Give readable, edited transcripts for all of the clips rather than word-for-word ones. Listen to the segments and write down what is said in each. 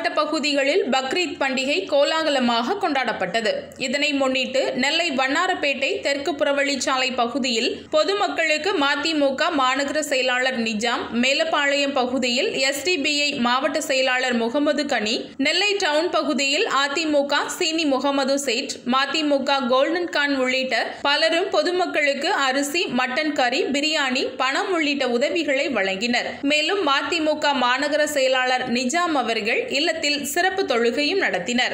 மாவட்ட பகுதிகளில் பக்ரீத் பண்டிகை கோலாகலமாக கொண்டாடப்பட்டது. இதனை முன்னிட்டு நெல்லை வண்ணாரப்பேட்டை தெற்கு புறவழிச்சாலை பகுதியில் பொதுமக்களுக்கு மதிமுக மாநகர செயலாளர் நிஜாம், மேலப்பாளையம் பகுதியில் SDBI மாவட்ட செயலாளர் முகமது கனி, நெல்லை டவுன் பகுதியில் அதிமுக சீனி முகமது சேட், மதிமுக கோல்டன் கான் உள்ளிட்ட பலரும் பொதுமக்களுக்கு அரிசி, மட்டன் கறி, பிரியாணி, பணம் உள்ளிட்ட உதவிகளை வழங்கினர். மேலும் மதிமுக மாநகர செயலாளர் நிஜாம் அவர்கள் இல்லத்தில் சிறப்பு தொழுகையும் நடத்தினர்.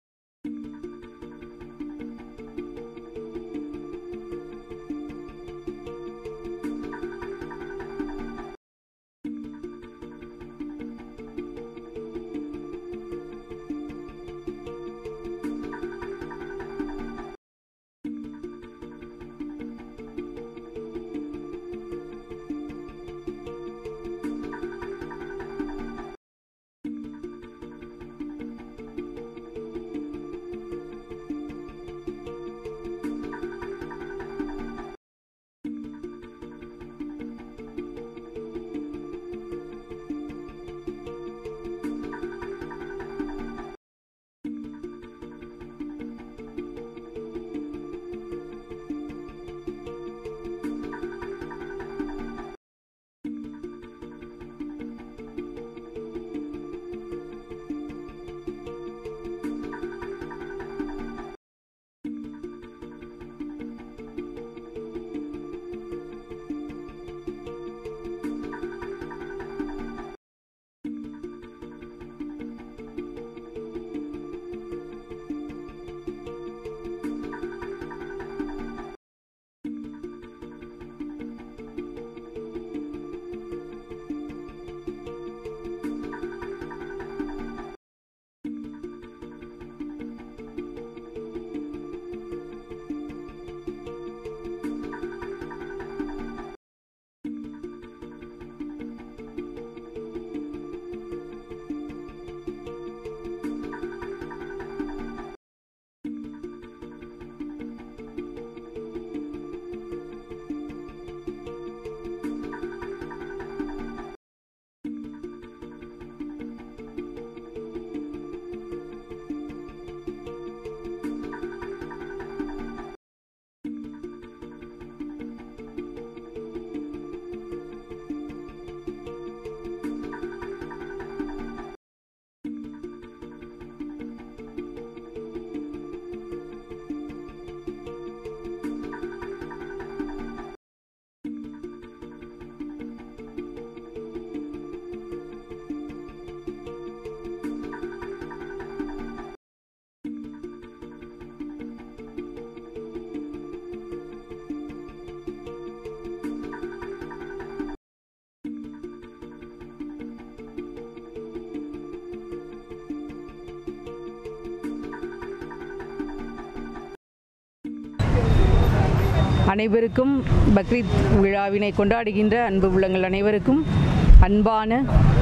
அனைவருக்கும் பக்ரீத் விழாவினை கொண்டாடுகின்ற அன்பு உள்ளங்கள் அனைவருக்கும் அன்பான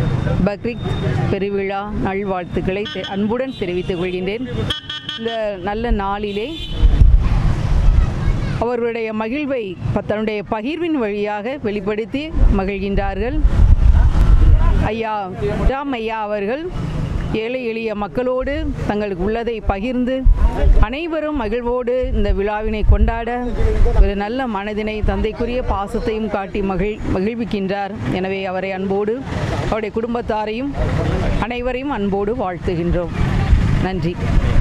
பக்ரீத் பெருவிழா நல்வாழ்த்துக்களை அன்புடன் தெரிவித்துக் கொள்கின்றேன். இந்த நல்ல நாளிலே அவர்களுடைய மகிழ்வை தன்னுடைய பகிர்வின் வழியாக வெளிப்படுத்தி மகிழ்கின்றார்கள். ஐயா ராம் ஐயா அவர்கள் ஏழை எளிய மக்களோடு தங்களுக்கு உள்ளதை பகிர்ந்து அனைவரும் மகிழ்வோடு இந்த விழாவினை கொண்டாட ஒரு நல்ல மனதினை தந்தைக்குரிய பாசத்தையும் காட்டி மகிழ்விக்கின்றார். எனவே அவரை அன்போடு அவருடைய குடும்பத்தாரையும் அனைவரையும் அன்போடு வாழ்த்துகின்றோம். நன்றி.